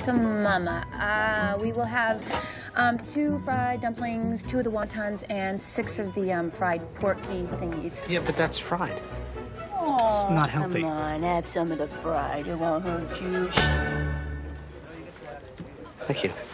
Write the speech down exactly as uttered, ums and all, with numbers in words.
to Mama. Uh, we will have um, two fried dumplings, two of the wontons, and six of the um, fried porky thingies. Yeah, but that's fried. Oh, it's not healthy. Come on, have some of the fried. It won't hurt you. Thank you.